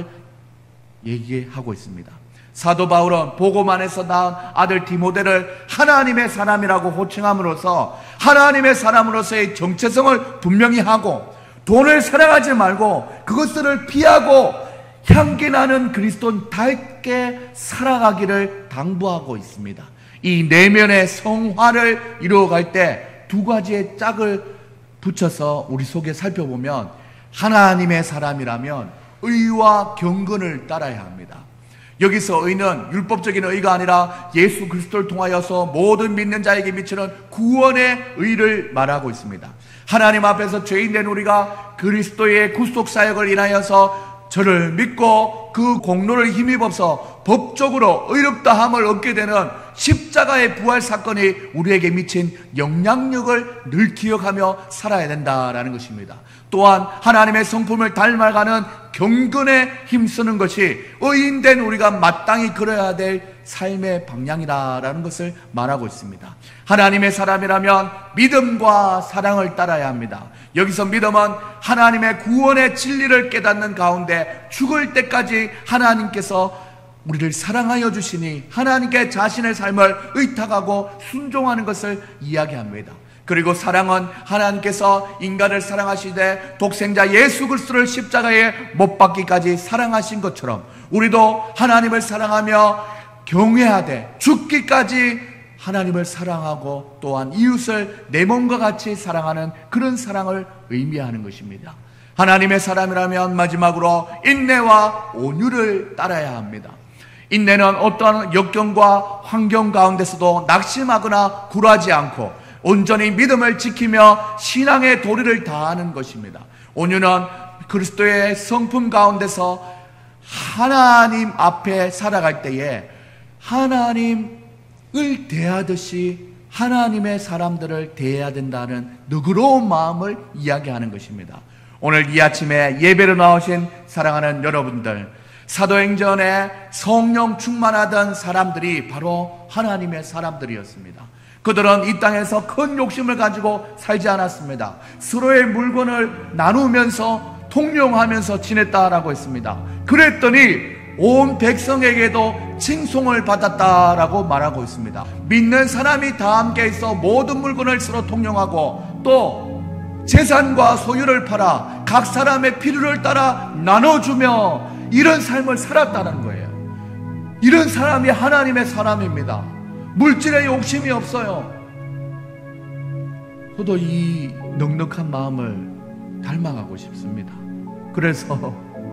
얘기하고 있습니다. 사도 바울은 보고만에서 낳은 아들 디모데를 하나님의 사람이라고 호칭함으로써 하나님의 사람으로서의 정체성을 분명히 하고 돈을 사랑하지 말고 그것들을 피하고 향기나는 그리스도인답게 살아가기를 당부하고 있습니다. 이 내면의 성화를 이루어갈 때 두 가지의 짝을 붙여서 우리 속에 살펴보면 하나님의 사람이라면 의와 경건을 따라야 합니다. 여기서 의는 율법적인 의가 아니라 예수 그리스도를 통하여서 모든 믿는 자에게 미치는 구원의 의를 말하고 있습니다. 하나님 앞에서 죄인된 우리가 그리스도의 구속사역을 인하여서 저를 믿고 그 공로를 힘입어서 법적으로 의롭다함을 얻게 되는 십자가의 부활 사건이 우리에게 미친 영향력을 늘 기억하며 살아야 된다라는 것입니다. 또한 하나님의 성품을 닮아가는 경건에 힘쓰는 것이 의인된 우리가 마땅히 그려야 될 삶의 방향이다라는 것을 말하고 있습니다. 하나님의 사람이라면 믿음과 사랑을 따라야 합니다. 여기서 믿음은 하나님의 구원의 진리를 깨닫는 가운데 죽을 때까지 하나님께서 우리를 사랑하여 주시니 하나님께 자신의 삶을 의탁하고 순종하는 것을 이야기합니다. 그리고 사랑은 하나님께서 인간을 사랑하시되 독생자 예수 그리스도를 십자가에 못 박기까지 사랑하신 것처럼 우리도 하나님을 사랑하며 경외하되 죽기까지 하나님을 사랑하고 또한 이웃을 내 몸과 같이 사랑하는 그런 사랑을 의미하는 것입니다. 하나님의 사람이라면 마지막으로 인내와 온유를 따라야 합니다. 인내는 어떠한 역경과 환경 가운데서도 낙심하거나 굴하지 않고 온전히 믿음을 지키며 신앙의 도리를 다하는 것입니다. 온유는 그리스도의 성품 가운데서 하나님 앞에 살아갈 때에 하나님을 대하듯이 하나님의 사람들을 대해야 된다는 너그러운 마음을 이야기하는 것입니다. 오늘 이 아침에 예배로 나오신 사랑하는 여러분들, 사도행전에 성령 충만하던 사람들이 바로 하나님의 사람들이었습니다. 그들은 이 땅에서 큰 욕심을 가지고 살지 않았습니다. 서로의 물건을 나누면서 통용하면서 지냈다라고 했습니다. 그랬더니 온 백성에게도 칭송을 받았다라고 말하고 있습니다. 믿는 사람이 다 함께 있어 모든 물건을 서로 통용하고 또 재산과 소유를 팔아 각 사람의 필요를 따라 나눠주며 이런 삶을 살았다는 거예요. 이런 사람이 하나님의 사람입니다. 물질에 욕심이 없어요. 저도 이 넉넉한 마음을 닮아가고 싶습니다. 그래서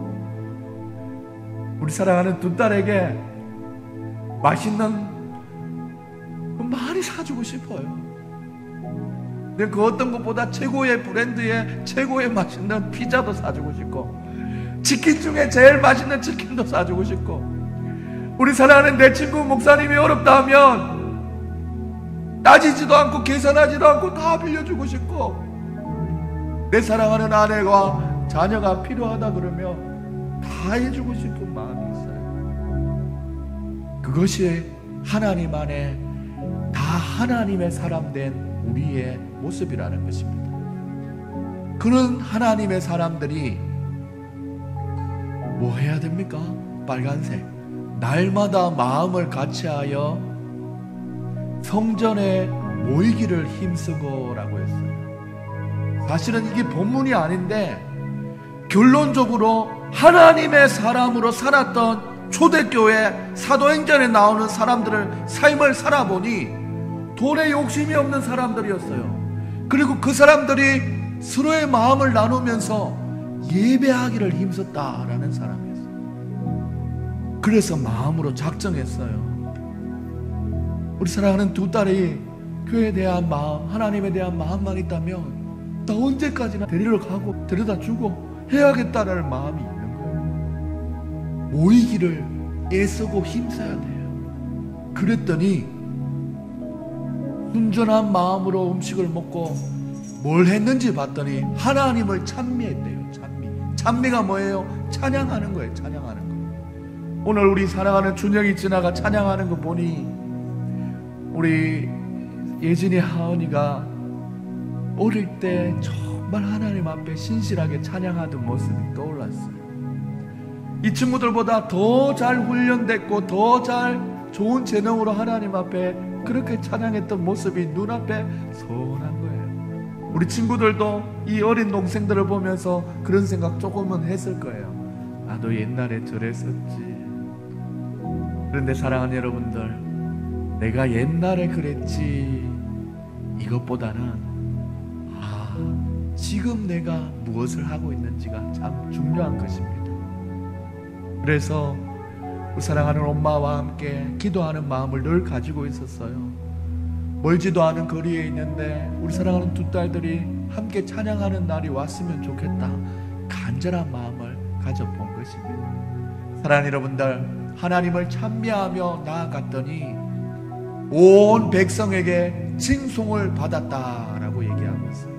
우리 사랑하는 두 딸에게 맛있는 많이 사주고 싶어요. 근데 그 어떤 것보다 최고의 브랜드의 최고의 맛있는 피자도 사주고 싶고, 치킨 중에 제일 맛있는 치킨도 사주고 싶고, 우리 사랑하는 내 친구 목사님이 어렵다 하면 따지지도 않고 계산하지도 않고 다 빌려주고 싶고, 내 사랑하는 아내와 자녀가 필요하다 그러면 다 해주고 싶은 마음이 있어요. 그것이 하나님 안에 다 하나님의 사람 된 우리의 모습이라는 것입니다. 그런 하나님의 사람들이 뭐 해야 됩니까? 빨간색, 날마다 마음을 같이하여 성전에 모이기를 힘쓰고 라고 했어요. 사실은 이게 본문이 아닌데 결론적으로 하나님의 사람으로 살았던 초대교회 사도행전에 나오는 사람들을 삶을 살아보니 돈에 욕심이 없는 사람들이었어요. 그리고 그 사람들이 서로의 마음을 나누면서 예배하기를 힘썼다라는 사람이었어요. 그래서 마음으로 작정했어요. 우리 사랑하는 두 딸이 교회에 대한 마음, 하나님에 대한 마음만 있다면 나 언제까지나 데리러 가고 데려다 주고 해야겠다라는 마음이 있는 거예요. 모이기를 애쓰고 힘써야 돼요. 그랬더니 순전한 마음으로 음식을 먹고 뭘 했는지 봤더니 하나님을 찬미했대요. 찬미. 찬미가 뭐예요? 찬양하는 거예요. 찬양하는 거. 오늘 우리 사랑하는 준영이 지나가 찬양하는 거 보니 우리 예진이 하은이가 어릴 때 정말 하나님 앞에 신실하게 찬양하던 모습이 떠올랐어요. 이 친구들보다 더 잘 훈련됐고 더 잘 좋은 재능으로 하나님 앞에 그렇게 찬양했던 모습이 눈앞에 선한 거예요. 우리 친구들도 이 어린 동생들을 보면서 그런 생각 조금은 했을 거예요. 나도 옛날에 저랬었지. 그런데 사랑하는 여러분들, 내가 옛날에 그랬지 이것보다는 아, 지금 내가 무엇을 하고 있는지가 참 중요한 것입니다. 그래서 우리 사랑하는 엄마와 함께 기도하는 마음을 늘 가지고 있었어요. 멀지도 않은 거리에 있는데 우리 사랑하는 두 딸들이 함께 찬양하는 날이 왔으면 좋겠다, 간절한 마음을 가져본 것입니다. 사랑하는 여러분들, 하나님을 찬미하며 나아갔더니 온 백성에게 칭송을 받았다라고 얘기하고 있어요.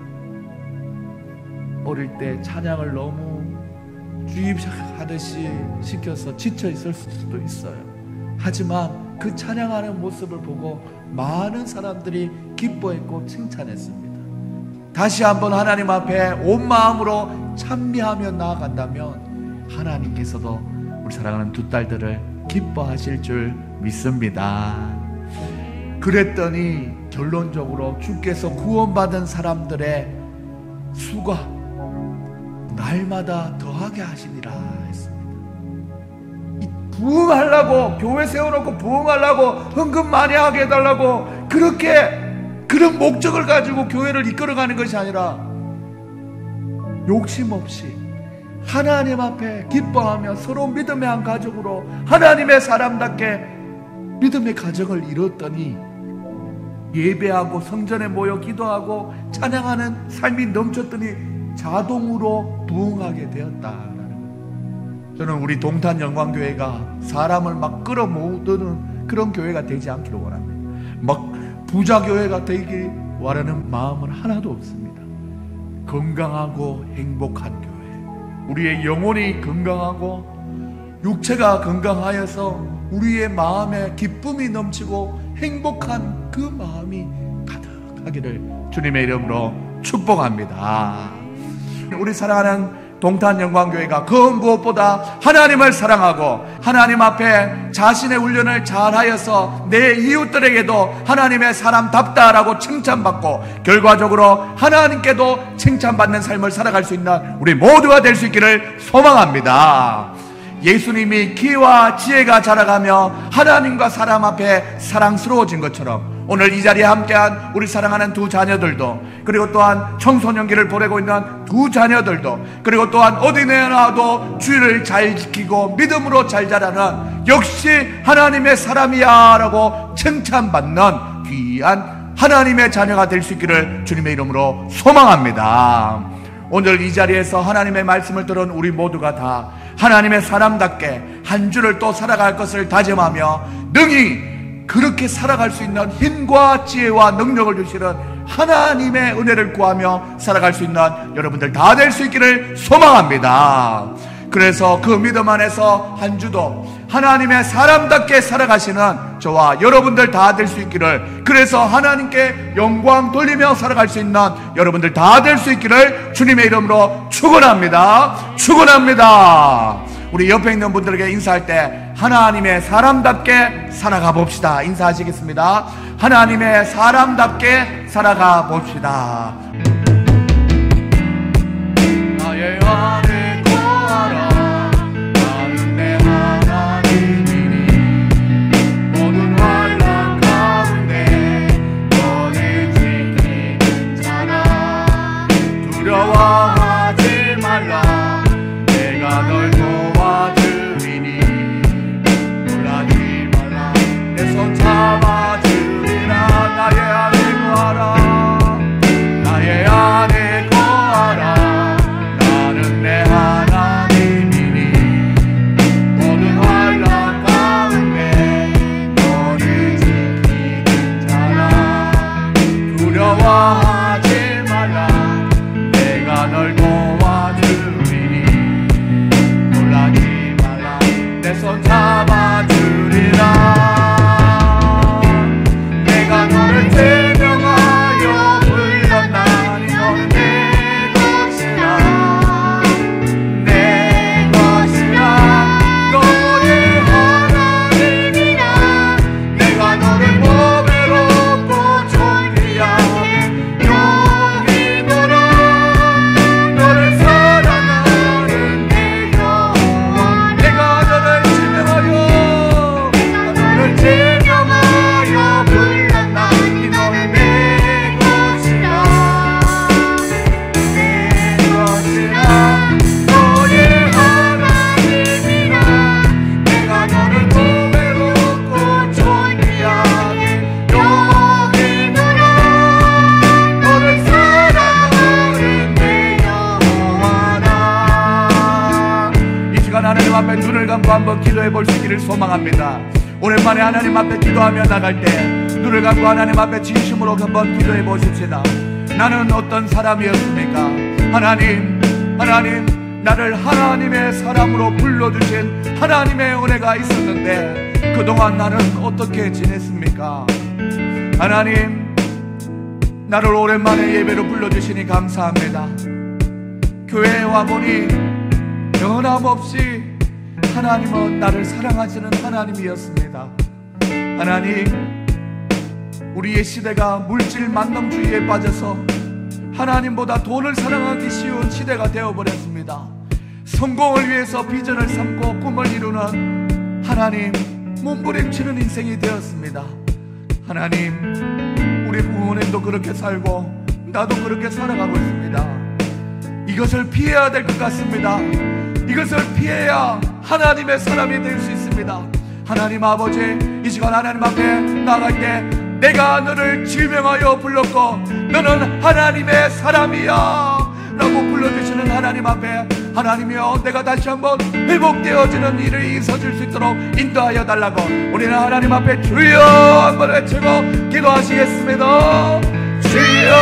어릴 때 찬양을 너무 주입하듯이 시켜서 지쳐 있을 수도 있어요. 하지만 그 찬양하는 모습을 보고 많은 사람들이 기뻐했고 칭찬했습니다. 다시 한번 하나님 앞에 온 마음으로 찬미하며 나아간다면 하나님께서도 우리 사랑하는 두 딸들을 기뻐하실 줄 믿습니다. 그랬더니 결론적으로 주께서 구원받은 사람들의 수가 날마다 더하게 하시니라 했습니다. 이 부흥하려고, 교회 세워놓고 부흥하려고, 헌금 많이 하게 해달라고 그렇게 그런 목적을 가지고 교회를 이끌어가는 것이 아니라 욕심 없이 하나님 앞에 기뻐하며 서로 믿음의 한 가족으로 하나님의 사람답게 믿음의 가정을 이뤘더니 예배하고 성전에 모여 기도하고 찬양하는 삶이 넘쳤더니 자동으로 부흥하게 되었다라는 거예요. 저는 우리 동탄 영광교회가 사람을 막 끌어모으는 그런 교회가 되지 않기를 원합니다. 막 부자교회가 되기 원하는 마음은 하나도 없습니다. 건강하고 행복한 교회, 우리의 영혼이 건강하고 육체가 건강하여서 우리의 마음에 기쁨이 넘치고 행복한 그 마음이 가득하기를 주님의 이름으로 축복합니다. 우리 사랑하는 동탄영광교회가 그 무엇보다 하나님을 사랑하고 하나님 앞에 자신의 훈련을 잘하여서 내 이웃들에게도 하나님의 사람답다라고 칭찬받고 결과적으로 하나님께도 칭찬받는 삶을 살아갈 수 있는 우리 모두가 될 수 있기를 소망합니다. 예수님이 기와 지혜가 자라가며 하나님과 사람 앞에 사랑스러워진 것처럼 오늘 이 자리에 함께한 우리 사랑하는 두 자녀들도, 그리고 또한 청소년기를 보내고 있는 두 자녀들도, 그리고 또한 어디 내놔도 주의를 잘 지키고 믿음으로 잘 자라는 역시 하나님의 사람이야 라고 칭찬받는 귀한 하나님의 자녀가 될 수 있기를 주님의 이름으로 소망합니다. 오늘 이 자리에서 하나님의 말씀을 들은 우리 모두가 다 하나님의 사람답게 한 주를 또 살아갈 것을 다짐하며 능히 그렇게 살아갈 수 있는 힘과 지혜와 능력을 주시는 하나님의 은혜를 구하며 살아갈 수 있는 여러분들 다 될 수 있기를 소망합니다. 그래서 그 믿음 안에서 한 주도 하나님의 사람답게 살아가시는 저와 여러분들 다 될 수 있기를, 그래서 하나님께 영광 돌리며 살아갈 수 있는 여러분들 다 될 수 있기를 주님의 이름으로 축원합니다. 축원합니다. 우리 옆에 있는 분들에게 인사할 때 하나님의 사람답게 살아가 봅시다. 인사하시겠습니다. 하나님의 사람답게 살아가 봅시다. 나의 안에 거하라. 나는 내 하나님이니 모든 환난 가운데 너를 지키는 자라. 두려워하지 말라. 내가 널 도와주리니 놀라지 말라. 내 손 잡아주리라. 나의 안에 거하라. 나의 안에 거하라. 나는 내 하나님이니 모든 환난 가운데 너를 지키는 자라. 두려워하지 말라. 내가 널 도와주리니 놀라지 말라. 내 손 잡아주리라. 내가 너를 제명하여 불렀나니 너는 내 것이라. 내 것이라. 너의 하나님이라. 내가 너를 보배롭고 존귀하게 여기노라. 너를 사랑하는 내 여호와. 내가 너를 제명하여 너를 제명하여 불렀나니 너는 내 것이라. 내 것이라. 너의 하나님이라. 내가 너를 보배롭고 존귀하게 여기노라. 너를 사랑하는 내 여호와라. 이 시간 하나님 앞에 눈을 감고 한번 기도해 볼 수 있기를 소망합니다. 오랜만에 하나님 앞에 기도하며 나갈 때 눈을 감고 하나님 앞에 진심으로 한번 기도해 보십시다. 나는 어떤 사람이었습니까? 하나님, 하나님, 나를 하나님의 사람으로 불러주신 하나님의 은혜가 있었는데 그동안 나는 어떻게 지냈습니까? 하나님, 나를 오랜만에 예배로 불러주시니 감사합니다. 교회에 와보니 변함없이 하나님은 나를 사랑하시는 하나님이었습니다. 하나님, 우리의 시대가 물질 만능주의에 빠져서 하나님보다 돈을 사랑하기 쉬운 시대가 되어버렸습니다. 성공을 위해서 비전을 삼고 꿈을 이루는 하나님 몸부림치는 인생이 되었습니다. 하나님, 우리 부모님도 그렇게 살고 나도 그렇게 살아가고 있습니다. 이것을 피해야 될 것 같습니다. 이것을 피해야 하나님의 사람이 될 수 있습니다. 하나님 아버지, 이 시간 하나님 앞에 나갈 때 내가 너를 지명하여 불렀고 너는 하나님의 사람이야 라고 불러주시는 하나님 앞에 하나님이여, 내가 다시 한번 회복되어지는 일을 있어질 수 있도록 인도하여 달라고 우리는 하나님 앞에 주여 한번 외치고 기도하시겠습니다. 주여.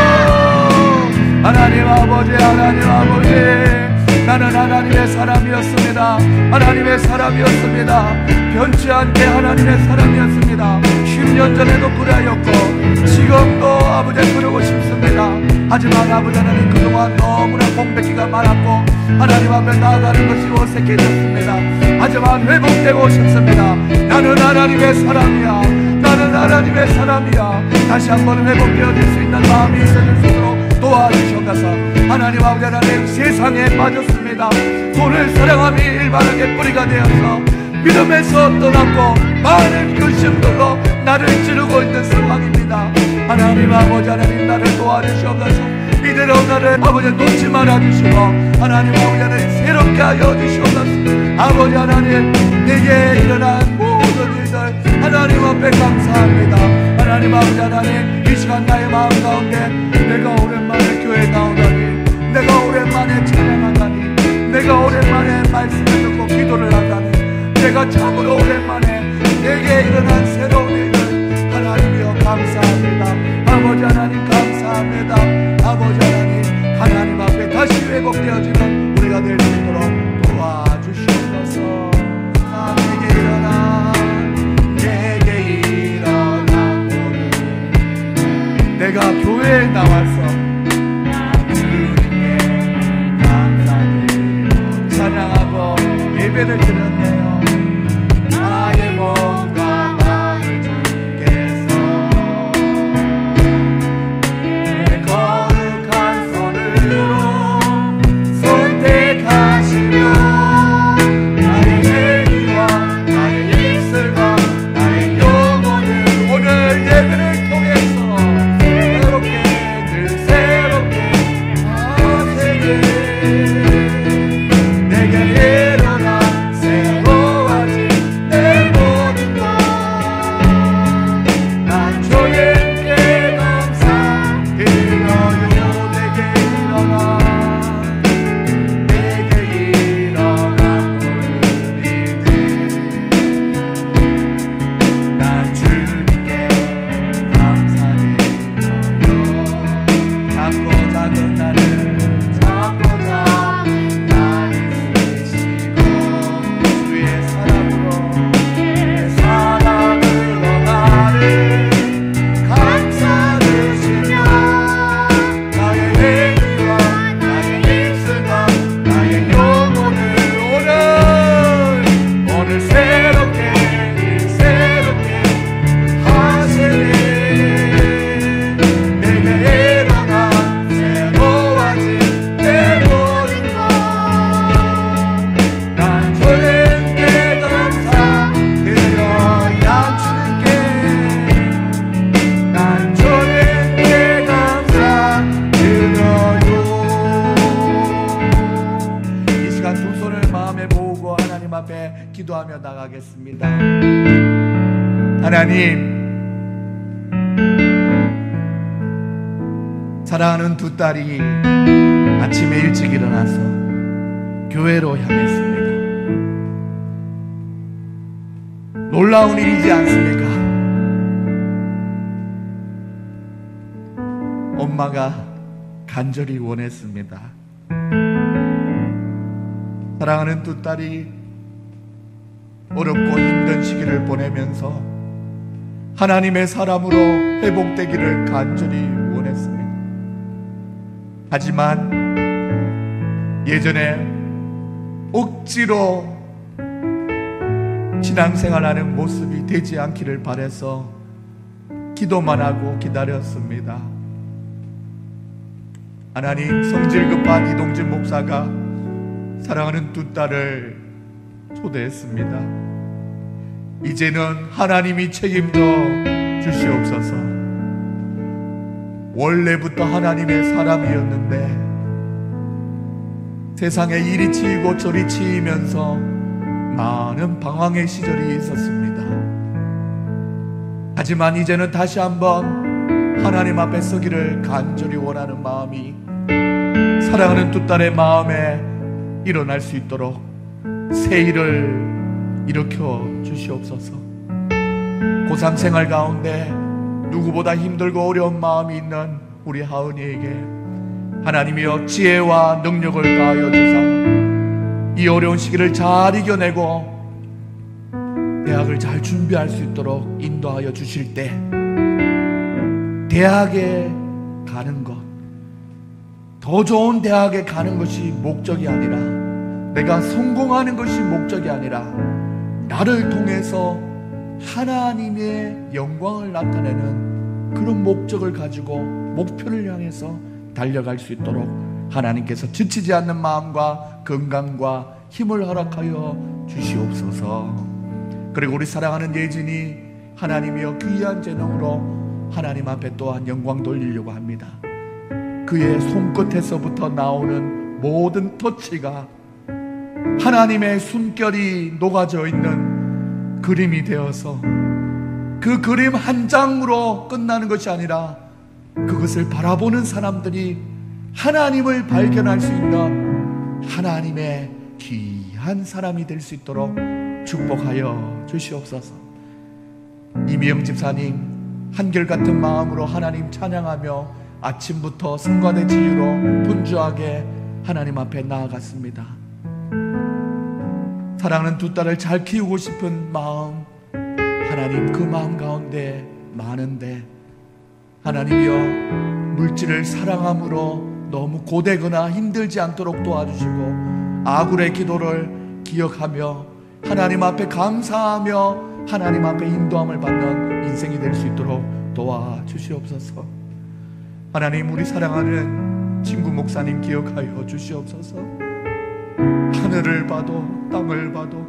하나님 아버지, 하나님 아버지, 나는 하나님의 사람이었습니다. 하나님의 사람이었습니다. 변치 않게 하나님의 사람이었습니다. 십 년 전에도 그래였고 지금도 아버지 그러고 싶습니다. 하지만 아버지 하나님, 그동안 너무나 공백기가 많았고 하나님 앞에 나아가는 것이 어색해졌습니다. 하지만 회복되고 싶습니다. 나는 하나님의 사람이야. 나는 하나님의 사람이야. 다시 한번 회복되어질 수 있는 마음이 있어질 수 있도록 도와주셔서 하나님 아버지 하나님, 세상에 빠졌습니다. 돈을 사랑함이 일반하게 뿌리가 되어서 믿음에서 떠났고 많은 근심들로 나를 찌르고 있는 상황입니다. 하나님 아버지 하나님, 나를 도와주셔서 이대로 나를 아버지 놓지 말아주시고 하나님 아버지 하나님, 새롭게 하여 주시옵소서. 아버지 하나님, 내게 일어난 모든 일들 하나님 앞에 감사합니다. 하나님 아버지 하나님, 이 시간 나의 마음 가운데 내가 오랜만에 교회에 나오다니, 내가 오랜만에 찬양하다니, 내가 오랜만에 말씀을 듣고 기도를 하다니, 내가 참으로 오랜만에 내게 일어난 새로운 일을 하나님이여 감사합니다. 아버지 하나님 감사합니다. 아버지 하나님, 하나님 앞에 다시 회복되어지는 우리가 될 수 있도록 도와주시옵소서. 아, 내게 일어나, 내게 일어나 오늘 내가 교회에 나와서 주님께 감사드리고 찬양하고 예배를 드렸네요. 나의 몸과 마음을 주께서 내 거룩한 손으로 선택하시며 나의 행위와 나의 입술과 나의 영혼을 오늘 예배를 통해서 새롭게 늘 새롭게 하시네. 내게 일어나 새로워진 내 모든 것, 난 주님께 감사드려요. 내게 일어나, 내게 일어나 오늘이네. 난 주님께 감사드려요. 작고 작은 나를 작고 작은 나를 쓰시고 주의 사랑으로 내 사랑으로 나를 감싸주시며 나의 행위와 나의 입술과 나의 영혼을 오늘 오늘 새롭게 새롭게 하시네. 내게 일어나 새로워진 내 모든 것, 난 주님께 감사드려요. 난 주님께, 난 주님께 감사드려요. 이 시간 두 손을 마음에 모으고 하나님 앞에 기도하며 나가겠습니다. 하나님, 사랑하는 두 딸이 아침에 일찍 일어나서 교회로 향했습니다. 놀라운 일이지 않습니까? 엄마가 간절히 원했습니다. 사랑하는 두 딸이 어렵고 힘든 시기를 보내면서 하나님의 사람으로 회복되기를 간절히 원했습니다. 하지만 예전에 억지로 신앙생활하는 모습이 되지 않기를 바라서 기도만 하고 기다렸습니다. 하나님, 성질 급한 이동진 목사가 사랑하는 두 딸을 초대했습니다. 이제는 하나님이 책임져 주시옵소서. 원래부터 하나님의 사람이었는데 세상에 이리 치이고 저리 치이면서 많은 방황의 시절이 있었습니다. 하지만 이제는 다시 한번 하나님 앞에 서기를 간절히 원하는 마음이 사랑하는 두 딸의 마음에 일어날 수 있도록 새 일을 일으켜 주시옵소서. 고삼 생활 가운데 누구보다 힘들고 어려운 마음이 있는 우리 하은이에게 하나님이여 지혜와 능력을 다하여 주사 이 어려운 시기를 잘 이겨내고 대학을 잘 준비할 수 있도록 인도하여 주실 때 대학에 가는 것, 더 좋은 대학에 가는 것이 목적이 아니라, 내가 성공하는 것이 목적이 아니라, 나를 통해서 하나님의 영광을 나타내는 그런 목적을 가지고 목표를 향해서 달려갈 수 있도록 하나님께서 지치지 않는 마음과 건강과 힘을 허락하여 주시옵소서. 그리고 우리 사랑하는 예진이 하나님이여 귀한 재능으로 하나님 앞에 또한 영광 돌리려고 합니다. 그의 손끝에서부터 나오는 모든 터치가 하나님의 숨결이 녹아져 있는 그림이 되어서 그 그림 한 장으로 끝나는 것이 아니라 그것을 바라보는 사람들이 하나님을 발견할 수 있는 하나님의 귀한 사람이 될 수 있도록 축복하여 주시옵소서. 이미영 집사님 한결같은 마음으로 하나님 찬양하며 아침부터 성관의 지유로 분주하게 하나님 앞에 나아갔습니다. 사랑하는 두 딸을 잘 키우고 싶은 마음, 하나님 그 마음 가운데 많은데 하나님이여 물질을 사랑함으로 너무 고되거나 힘들지 않도록 도와주시고 아굴의 기도를 기억하며 하나님 앞에 감사하며 하나님 앞에 인도함을 받는 인생이 될 수 있도록 도와주시옵소서. 하나님 우리 사랑하는 친구 목사님 기억하여 주시옵소서. 하늘을 봐도 땅을 봐도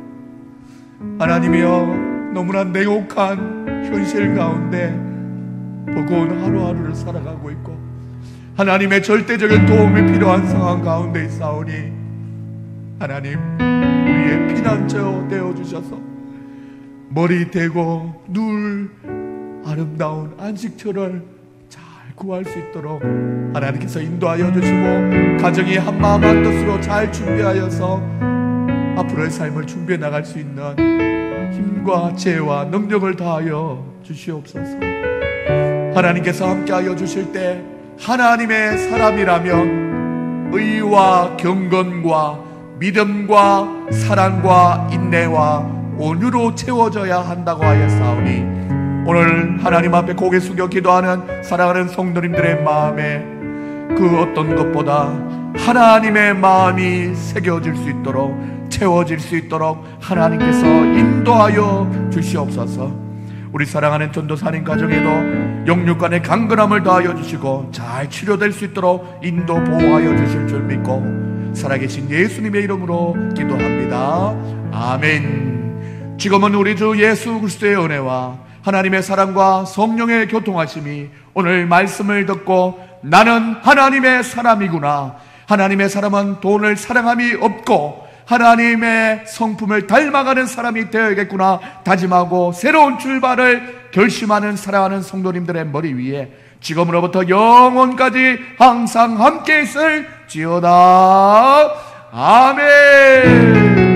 하나님이여 너무나 냉혹한 현실 가운데 버거운 하루하루를 살아가고 있고 하나님의 절대적인 도움이 필요한 상황 가운데 있사오니 하나님 우리의 피난처 되어주셔서 머리 대고 누울 아름다운 안식처를 잘 구할 수 있도록 하나님께서 인도하여 주시고 가정이 한마음 한뜻으로 잘 준비하여서 앞으로의 삶을 준비해 나갈 수 있는 힘과 지혜와 능력을 다하여 주시옵소서. 하나님께서 함께하여 주실 때 하나님의 사람이라면 의와 경건과 믿음과 사랑과 인내와 온유로 채워져야 한다고 하였사오니 오늘 하나님 앞에 고개 숙여 기도하는 사랑하는 성도님들의 마음에 그 어떤 것보다 하나님의 마음이 새겨질 수 있도록 채워질 수 있도록 하나님께서 인도하여 주시옵소서. 우리 사랑하는 전도사님 가정에도 영육간의 강건함을 더하여 주시고 잘 치료될 수 있도록 인도 보호하여 주실 줄 믿고 살아계신 예수님의 이름으로 기도합니다. 아멘. 지금은 우리 주 예수 그리스도의 은혜와 하나님의 사랑과 성령의 교통하심이 오늘 말씀을 듣고 나는 하나님의 사람이구나, 하나님의 사람은 돈을 사랑함이 없고 하나님의 성품을 닮아가는 사람이 되어야겠구나 다짐하고 새로운 출발을 결심하는 사랑하는 성도님들의 머리 위에 지금으로부터 영원까지 항상 함께 있을지어다. 아멘.